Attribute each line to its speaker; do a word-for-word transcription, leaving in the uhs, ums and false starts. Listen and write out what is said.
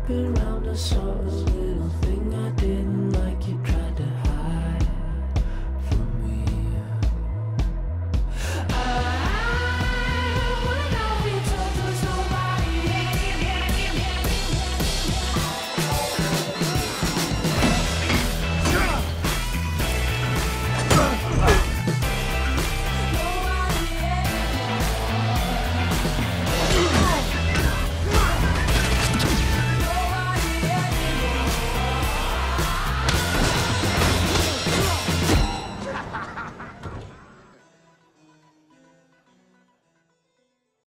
Speaker 1: creeping round a sort of little thing I didn't like. You tried to hide from me. I would not be told there's nobody.